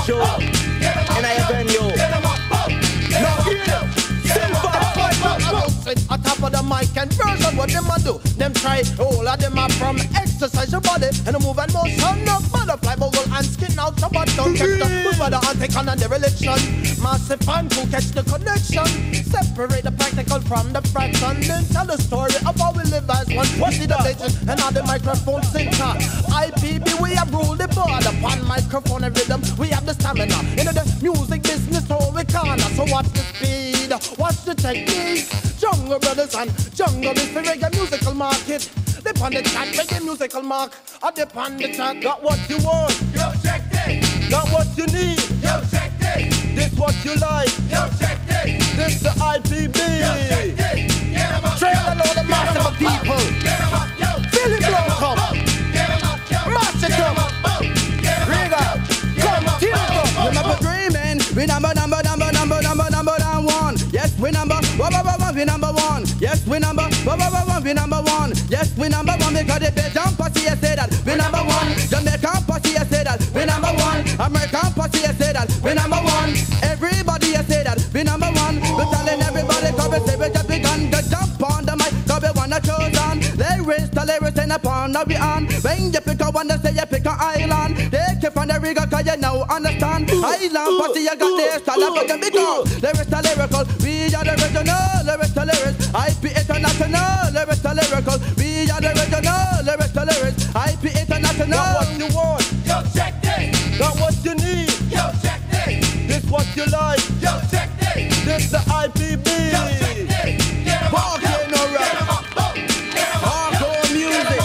show. And I venue. Now here, Silver. On top of the mic and version, what them a do? Them try, all of them are from exercise your body and a move and motion of butterfly, bubble and skin out your butt. Don't catch the move by the antic on the religion. Massive fan to catch the connection. Separate the practical from the fraction. Then tell the story of how we live as one. What's the legend and how the microphone sings? IPB, we have ruled the board upon microphone and rhythm. We have the stamina. In the music business, all we can. So watch the speed, watch the technique. Jungle Brothers and Jungle is the reggae musical market. They on the chat, reggae musical mark. Or they on the chat. Got what you want, Yo, check this. got what you need. Yo, check this. This what you like. Yo, check this. This the IPB. Yo, check this. Get 'em up, Trail yo. and all the massive of people. Get 'em up, yo. Feel it Get 'em blow up, come. Get 'em up, yo. Mash it Get 'em up. up, get 'em up, Bring up. Come, tear it up. Remember dreaming, we number one. Yes, we number one, we number one. Yes, we number one, we number one. Yes, we number one because the Belgian posse say that we number one. Jamaican posse say that we number one. American posse say that we number one. Everybody say that we number one. We're telling everybody come and say we just begun to jump on the mic. Cause we wanna choose on. Lyrics in upon now we on. When you pick a one, they say you pick a island. Take it from the rigor cause you now understand. Island posse you got this style but you big up. Lyrics to lyrical, we are the original. Lyrics to lyrics, IP international. Lyrics to lyrical, we are the original. Lyrics to lyrics, IP international. Got what you want, Yo, check this. got what you need. Yo, check this. This what you like. Yo, check this. This the IPB. Yo, check this. Get 'em up, Park yo. in no Get 'em rap. up, get 'em up, Hardcore music.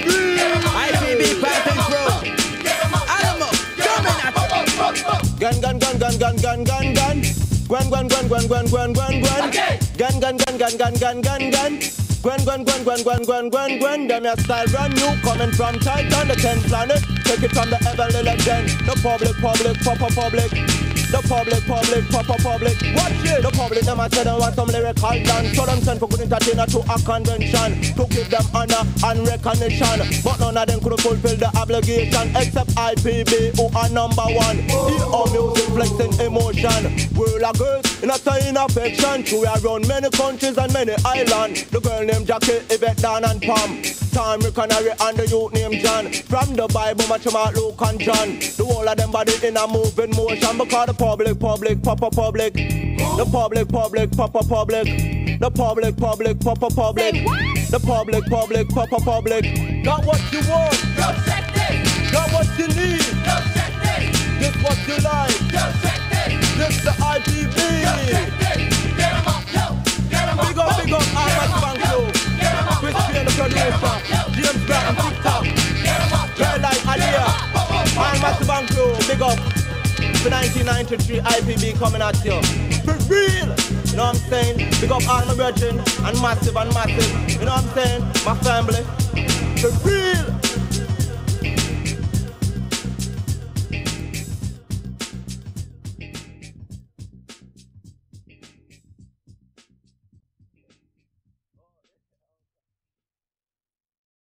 IPB fighting through. get 'em up, Animal, coming at you. Gun, gun, gun, gun, gun, gun, gun, gun. Gwan, gwan, gwan, gwan, gwan, gwan, gwan, gwan. Okay. Gun, gun, gun, gun, gun, gun, gun, gun. Gwan, gwan, gwan, gwan, gwan, gwan, gwan, gwan. Them your style brand new, coming from Titan, the 10th planet. Take it from the heavenly legend. The public, proper public. The public, proper public. Watch it. The public, them I said they want some lyrical dance. So them send for good entertainer to a convention to give them honor and recognition. But none of them could fulfill the obligation except IPB, who are number one. In our music, flexing emotion. World of girls in a sign of affection. We are around many countries and many islands. The girl named Jackie, Yvette, Dan and Pam. Time Canary and the youth named John. From the Bible, much about Luke and John. The whole of them body in a moving motion. Because the public, proper public. The public, proper public. The public, proper public. Say what? The public, proper public. Got what you want, Yo, check this. got what you need. Yo, check this. This what you like. Yo, check this. This the IPB. Yo, check this. Get 'em up, yo. Get 'em up, Big up, Almas Banco. Chris Pierre, the producer. James Brown, TikTok. Girl like Aliyah. Almas Banco, big up. The 1993 IPB coming at you. For real. You know what I'm saying? Big up all my brethren and massive. You know what I'm saying? My family. For real.